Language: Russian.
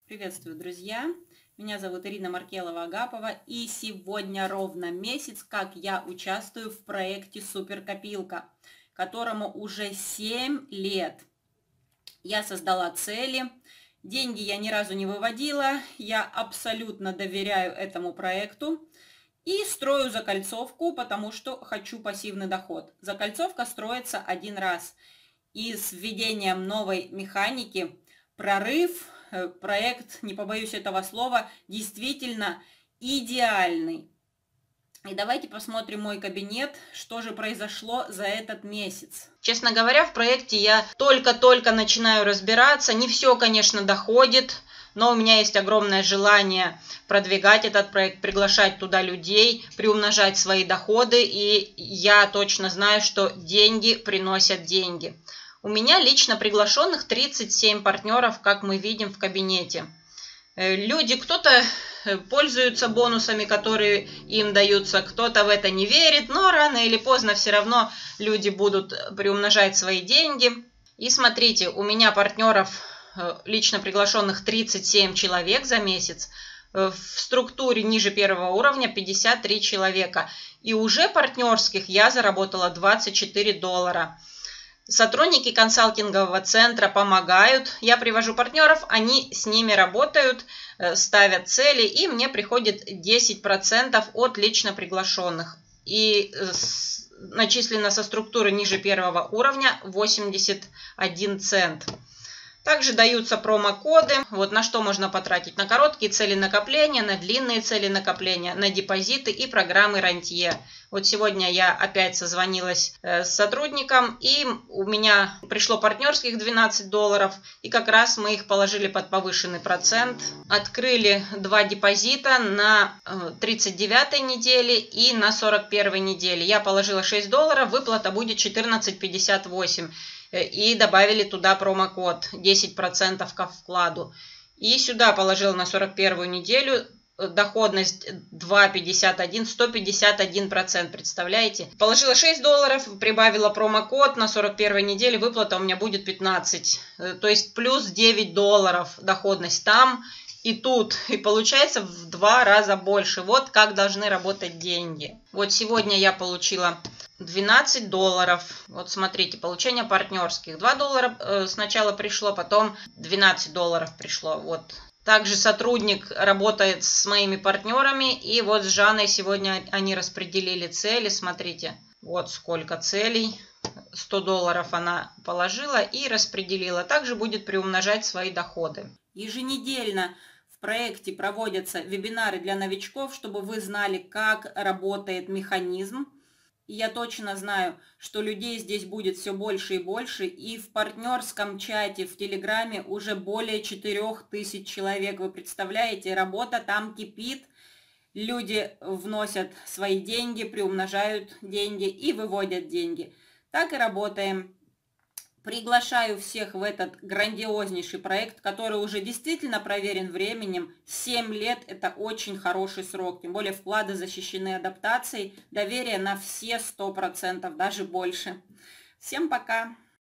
Приветствую, друзья! Меня зовут Ирина Маркелова-Агапова, и сегодня ровно месяц, как я участвую в проекте «Суперкопилка», которому уже 7 лет. Я создала цели, деньги я ни разу не выводила, я абсолютно доверяю этому проекту и строю закольцовку, потому что хочу пассивный доход. Закольцовка строится один раз, и с введением новой механики прорыв, проект, не побоюсь этого слова, действительно идеальный. И давайте посмотрим мой кабинет, что же произошло за этот месяц. Честно говоря, в проекте я только-только начинаю разбираться. Не все, конечно, доходит, но у меня есть огромное желание продвигать этот проект, приглашать туда людей, приумножать свои доходы. И я точно знаю, что деньги приносят деньги. У меня лично приглашенных 37 партнеров, как мы видим в кабинете. Люди, кто-то пользуются бонусами, которые им даются, кто-то в это не верит, но рано или поздно все равно люди будут приумножать свои деньги. И смотрите, у меня партнеров лично приглашенных 37 человек за месяц, в структуре ниже первого уровня 53 человека. И уже партнерских я заработала $24. Сотрудники консалтингового центра помогают, я привожу партнеров, они с ними работают, ставят цели, и мне приходит 10% от лично приглашенных. И начислено со структуры ниже первого уровня 81 цент. Также даются промокоды, вот на что можно потратить: на короткие цели накопления, на длинные цели накопления, на депозиты и программы рантье. Вот сегодня я опять созвонилась с сотрудником, и у меня пришло партнерских $12, и как раз мы их положили под повышенный процент. Открыли 2 депозита на 39-й неделе и на 41-й неделе. Я положила $6, выплата будет $14,58. И добавили туда промокод 10% ко вкладу. И сюда положила на 41-ю неделю доходность 2,51, 151%, представляете? Положила $6, прибавила промокод, на 41-й неделе выплата у меня будет 15, то есть плюс $9 доходность там и тут. И получается в 2 раза больше. Вот как должны работать деньги. Вот сегодня я получила $12. Вот смотрите, получение партнерских. $2 сначала пришло, потом $12 пришло. Вот. Также сотрудник работает с моими партнерами. И вот с Жанной сегодня они распределили цели. Смотрите, вот сколько целей. $100 она положила и распределила. Также будет приумножать свои доходы. Еженедельно в проекте проводятся вебинары для новичков, чтобы вы знали, как работает механизм. И я точно знаю, что людей здесь будет все больше и больше. И в партнерском чате в Телеграме уже более 4000 человек. Вы представляете, работа там кипит. Люди вносят свои деньги, приумножают деньги и выводят деньги. Так и работаем. Приглашаю всех в этот грандиознейший проект, который уже действительно проверен временем. 7 лет – это очень хороший срок. Тем более вклады защищены адаптацией. Доверие на все 100%, даже больше. Всем пока!